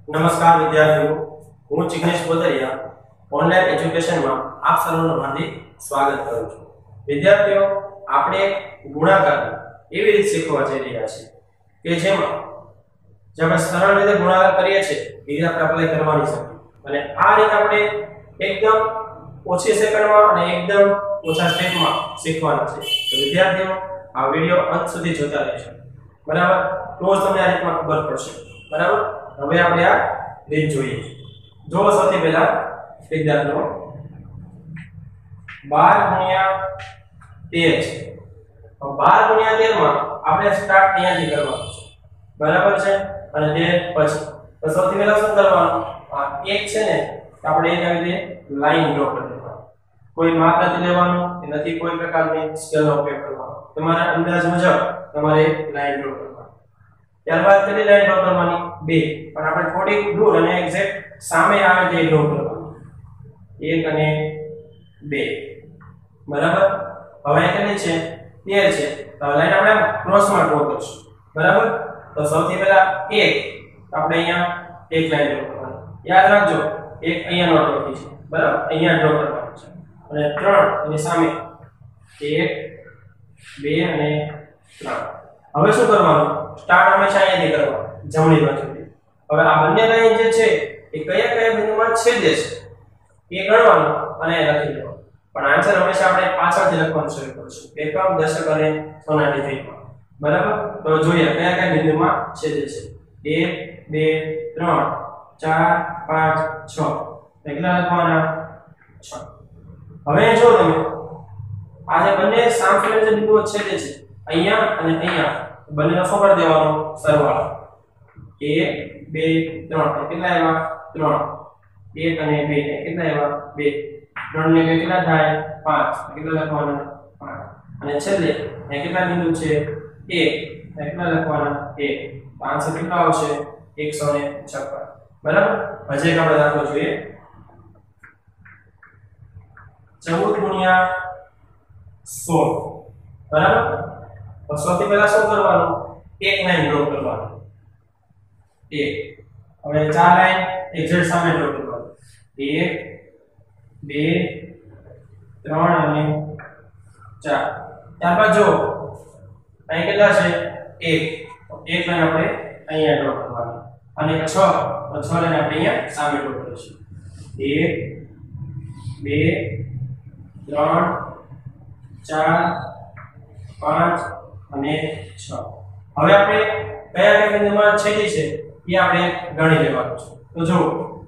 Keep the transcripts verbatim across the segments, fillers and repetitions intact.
નમસ્કાર વિદ્યાર્થીઓ, હું જિગ્નેશ બોદરિયા ઓનલાઈન એજ્યુકેશનમાં આપ સર્વનું હાર્દિક સ્વાગત કરું છું. વિદ્યાર્થીઓ, આપણે ગુણાકાર એવી રીતે શીખવા જઈ રહ્યા છીએ કે જેમાં જે આપણે સરળ રીતે ગુણાકાર કરીએ છીએ એ રીતે આપણે અપ્લાય કરવાની છે. અને આ રીતે આપણે એકદમ ઓછી સેકન્ડમાં અને એકદમ ઓછા સ્ટેપમાં શીખવાના છે. તો વિદ્યાર્થીઓ, આ વિડિયો અંત સુધી જોતા રહેજો, બરાબર? તો જ તમને આ રીતમાં ખબર પડશે, બરાબર? હવે આપણે આ રીત જોઈએ. જો સૌથી પહેલા વિદ્યાર્થીઓ બાર ગુણ્યા તેર છે. તો બાર ગુણ્યા તેર માં આપણે સ્ટાર્ટ અહીંયાથી કરવાનું છે, બરાબર છે? અને તે પછી તો સૌથી પહેલા શું કરવાનું? આ એક છે ને આપણે એક આવી રીતે લાઈન ડ્રો કરી દેવાનું. કોઈ માપ નથી લેવાનું, નથી કોઈ પ્રકારની સ્કેલનો ઉપયોગ કરવાનો. તમારા અંદાજ મુજબ તમારે લાઈન ડ્રો કરવાની. ત્યારબાદ કેટલી લાઈન ડ્રો કરવાની? બે. પણ આપણે થોડી દૂર અને એક્ઝેક્ટ સામે આવે તે ડ્રો કરવાની. એક અને બે, બરાબર? હવે કેટલી છે? તેર છે. તો લાઈન આપણે ક્રોસમાં ડ્રો કરશું, બરાબર? તો સૌથી પહેલા એક આપણે અહીંયા એક લાઈન ડ્રો કરવાની. યાદ રાખજો, એક અહીંયા નોટ લખી છે, બરાબર? અહીંયા ડ્રો કરવાની છે. અને ત્રણ એની સામે, એક બે અને ત્રણ. હવે શું કરવાનું? સ્ટાર્ટ હંમેશા અહીંયાથી કરવાનું, જમણી બાજુથી. હવે આ બંને લાઈન જે છે એ કયા કયા બિંદુમાં છેદે છે એ ગણવાનું અને લખી દેવાનું. પણ આન્સર હંમેશા આપણે પાછળથી લખવાનું શરૂ કરીશું, એકમ, દશક અને સોનાની થીમાં, બરાબર? તો જોઈએ કયા કયા બિંદુમાં છેદે છે. એક બે ત્રણ ચાર પાંચ છ. કેટલા લખવાના? છ. હવે જો તમે આ જે બંને સામસામે જે બિંદુઓ છેદે છે અહીંયા અને અહીંયા, બંનેનો શું કરી દેવાનો? સરવાળો. એક બે ત્રણ કેટલા આવ્યા? ત્રણ. એક અને બે કેટલા આવ્યા? બે. ત્રણ ને બે કેટલા થાય? પાંચ. કેટલા લખવાના? પાંચ. અને છેલ્લે અહીં કેટલા બિંદુ છે? એક. કેટલા લખવાના? એક. આન્સર કેટલા આવશે? એકસો છપ્પન, બરાબર? હજી એક આપણે દાખલો જોઈએ. ચૌદ ગુણ્યા સોળ, બરાબર? તો સૌથી પહેલા શું કરવાનું? એક લાઈન ડ્રો કરવાનું. એક. હવે ચાર લાઈન એક્ઝેક્ટ સામે ડ્રો કરવાનું. એક બે ત્રણ અને ચાર. ત્યારબાદ જો અહીં કેટલા છે? એક. એક લાઈન આપણે અહીંયા ડ્રો કરવાની. અને છ, તો છ લાઈન આપણે અહીંયા સામે ડ્રો કરીશું. એક બે ત્રણ ચાર પાંચ અને છ. હવે આપણે કયા કયા બિંદુમાં છેદી છે એ આપણે ગણી લેવાનું છે. તો જો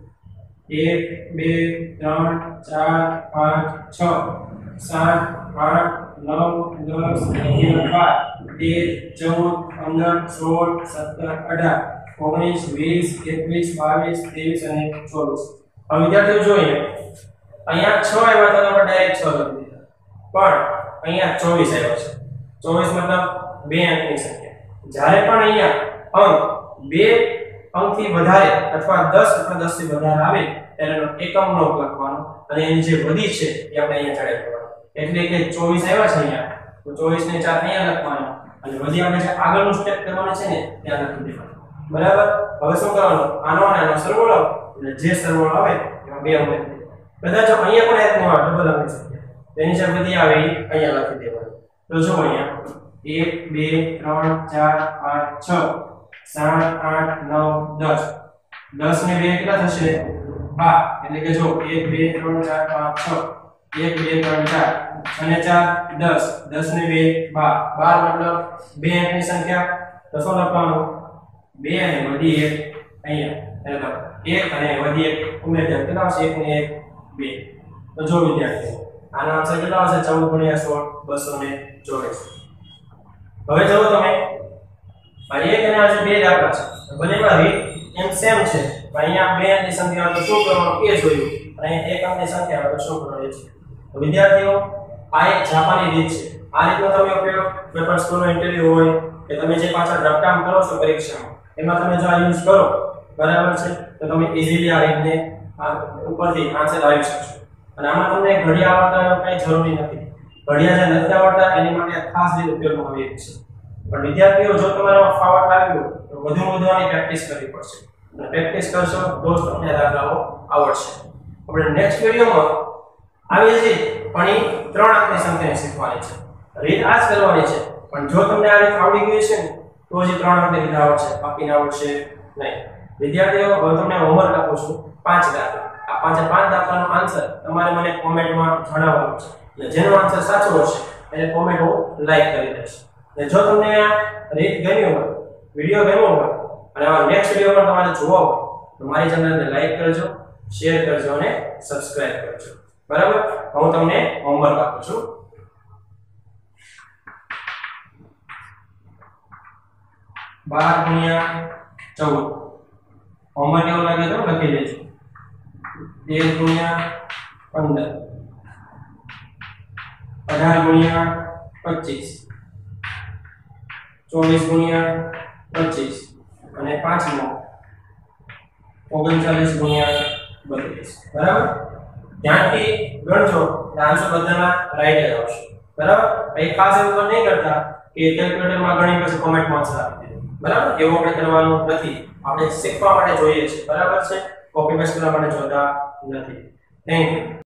એક બે ત્રણ ચાર પાંચ છ સાત આઠ નવ દસ અગિયાર બાર તેર ચૌદ પંદર સોળ સત્તર અઢાર ઓગણીસ વીસ એકવીસ બાવીસ ત્રેવીસ અને ચોવીસ. હવે વિદ્યાર્થીઓ જોઈએ, અહીંયા છ આવ્યા તો આપણે ડાયરેક્ટ છ લખી દીધા, પણ અહીંયા ચોવીસ આવ્યા છે. ચોવીસ મતલબ બે અંકની સંખ્યા. જ્યારે પણ અહીંયા અંક બે અંકથી વધારે અથવા દસ અથવા દસ થી વધારે આવે ત્યારે એકમનો લખવાનો અને એની જે વધી છે એ આપણે અહીંયા ચડાવી દેવાનું. એટલે કે ચોવીસ આવ્યા છે અહીંયા, તો ચોવીસ ને ચાર અહીંયા લખવાના અને વધી આપણે જે આગળનું સ્ટેપ કરવાનું છે ને ત્યાં લખી દેવાનું, બરાબર? હવે શું કરવાનું? આનો અને આનો સરવાળો, એટલે જે સરવાળો આવે એમાં બે ઉમેરી દેવાના. કદાચ અહીંયા પણ એક નો ડબલ અંકની સંખ્યા તેની જે બધી આવે એ અહીંયા લખી દેવાનું. તો જો અહીંયા એક બે ત્રણ ચાર પાંચ છ સાત આઠ નવ દસ. દસ ને બે કેટલા થશે? બાર. એટલે કે જો એક બે ત્રણ ચાર પાંચ છ, એક બે ત્રણ ચાર અને ચાર દસ. દસ ને બે બાર. બાર મતલબ બે અંકની સંખ્યા. તો શું લખવાનું? બે અને વધી એક અહીંયા, એટલે એક અને વધી એક ઉમેરી દે. કેટલા આવશે? એક ને એક બે. તો જો વિદ્યાર્થીઓ આનો આન્સર કેટલો આવશે? ચૌદ ગુણ્યા સોળ બસો ને ચોવીસ. હવે જો તમે આ એક અને આ જે બે દાખલા છે બંનેમાં રીત એમ સેમ છે. અહીંયા બે અંકની સંખ્યા તો શું કરવાનું એ જોયું, અને એક અંકની સંખ્યા તો શું કરવાનું છે. તો વિદ્યાર્થીઓ, આ એક જાપાની રીત છે. આ રીતનો તમે ઉપયોગ કોઈ પણ સ્કૂલનો ઇન્ટરવ્યુ હોય કે તમે જે પાછળ રફકામ કરો છો પરીક્ષામાં, એમાં તમે જો આ યુઝ કરો, બરાબર છે, તો તમે ઈઝીલી આ રીતને ઉપરથી આન્સર આવી શકશો. અને આમાં તમને ઘડિયા આવડતા કઈ જરૂરી નથી. ઘડિયા જે નથી આવડતા એની માટે ખાસ રીતે ઉપયોગમાં આવે છે. પણ વિદ્યાર્થીઓ, જો તમારામાં ફાવટ આવ્યો તો વધુ વધુ આની પ્રેક્ટિસ કરવી પડશે. અને પ્રેક્ટિસ કરશો તો જ તમને દાખલાઓ આવડશે. આપણે નેક્સ્ટ વિડિયોમાં આવી જ પણ એ ત્રણ અંકની સંખ્યાને શીખવાની છે. રીત આ જ કરવાની છે, પણ જો તમને આ રીત આવડી ગઈ છે ને તો જ ત્રણ અંકની રીત આવડશે, બાકી આવડશે નહીં. વિદ્યાર્થીઓ, હવે તમને હોમવર્ક આપું છું પાંચ દાખલા. આ પાંચે પાંચ દાખલાનો આન્સર તમારે મને કોમેન્ટમાં જણાવવાનો છે. એટલે જેનો આન્સર સાચો હશે એને કોમેન્ટ હું લાઈક કરી દઈશ. અને જો તમને આ રીત ગમી હોય, વિડિયો ગમ્યો હોય અને આ નેક્સ્ટ વિડિયો પણ તમારે જોવો હોય તો મારી ચેનલને લાઈક કરજો, શેર કરજો અને સબસ્ક્રાઇબ કરજો. બરાબર? હું તમને હોમવર્ક આપું છું. બાર ગુણ્યા ચૌદ. હોમવર્ક એવું લાગે તો લખી દેજો. તેર ગુણ્યા પંદર. અઢાર ગુણ્યા પચીસ. ચોવીસ ગુણ્યા પચીસ અને પાંચમો ઓગણચાલીસ ગુણ્યા બત્રીસ. બરાબર? ધ્યાનથી ગણજો, આન્સર બધાના રાઈટ જ આવશે. બરાબર? એ ખાસ એવું નહીં કરતા કે કેલ્ક્યુલેટરમાં ગણી પછી કોમેન્ટમાં આન્સર આપી દેજો. બરાબર? એવું આપણે કરવાનું નથી. આપણે શીખવા માટે જોઈએ છે. બરાબર છે? કોપી પેસ્ટ કરવા માટે જોતા નથી. Thank you.